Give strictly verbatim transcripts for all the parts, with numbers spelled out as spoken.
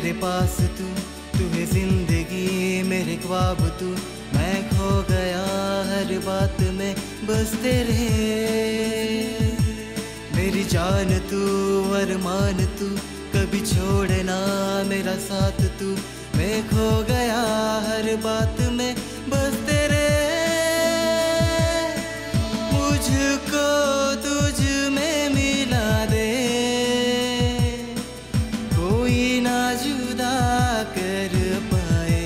मेरे पास तू, तू है जिंदगी मेरे ख्वाब तू। मैं खो गया हर बात में बस तेरे, मेरी जान तू अरमान तू, कभी छोड़ना मेरा साथ तू। मैं खो गया हर बात में बस तेरे, मुझको तुझ में मिला दे, कोई ना जुदा कर पाए।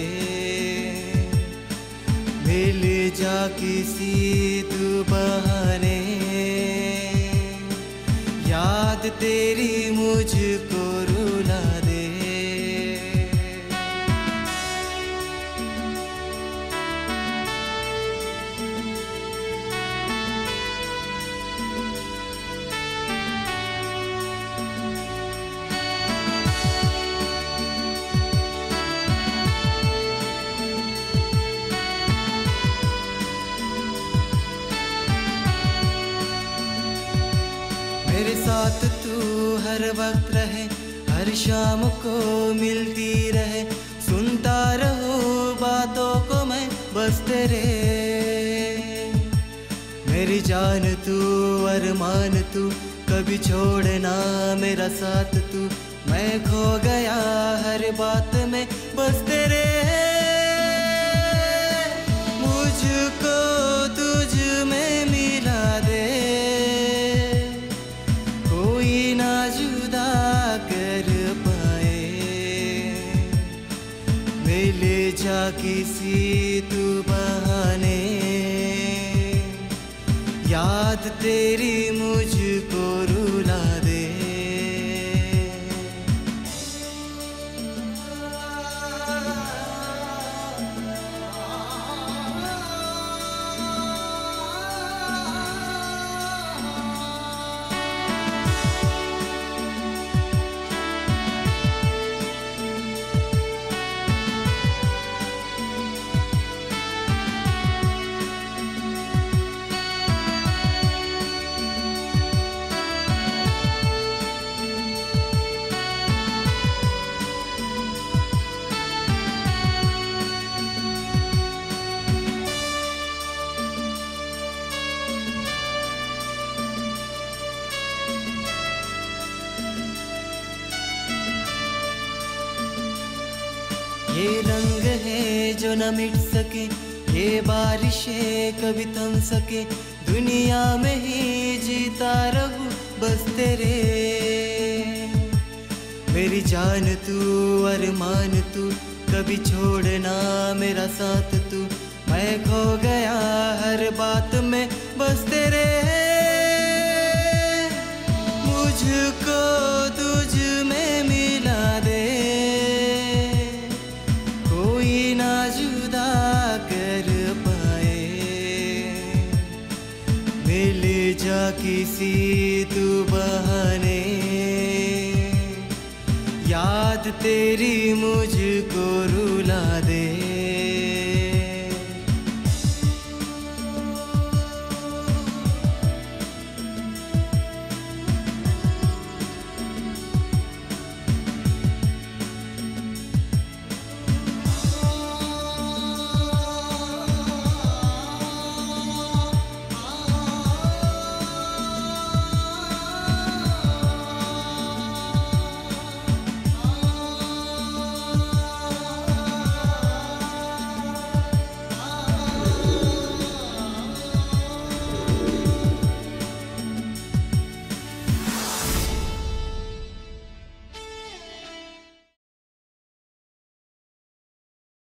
मिल जा किसी तू बहाने, याद तेरी मुझको रुला दे। मेरे साथ तू हर वक्त रहे, हर शाम को मिलती रहे, सुनता रहो बातों को मैं बस तेरे। मेरी जान तू अरमान तू, कभी छोड़ना मेरा साथ तू। मैं खो गया हर बात में बस तेरे, मुझको तुझ में मिला दे, ना जुदा कर पाए। मिल जा किसी तू बहाने, याद तेरी मुझको रुला दे। ये रंग है जो न मिट सके, ये बारिशें कभी थम सके, दुनिया में ही जीता रहूं बस तेरे। मेरी जान तू अरमान तू, कभी छोड़ना मेरा साथ तू। मैं खो गया हर बात में बस तेरे, मुझको तुझ में मिला दे, कोई ना जुदा कर पाए। मिल जा किसी तू बहाने, याद तेरी मुझको रुला